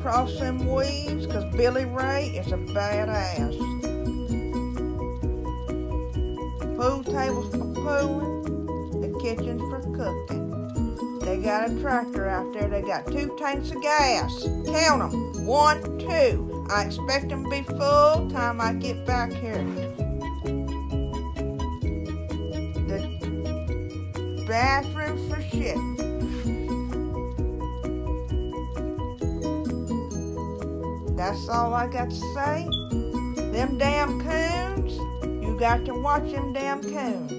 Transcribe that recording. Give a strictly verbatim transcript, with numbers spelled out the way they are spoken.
across them weeds, cause Billy Ray is a badass. Pool tables for pooling, the kitchen's for cooking. They got a tractor out there, they got two tanks of gas. Count them, one, two. I expect them to be full time I get back here. The bathroom for shit. That's all I got to say. Them damn coons, you got to watch them damn coons.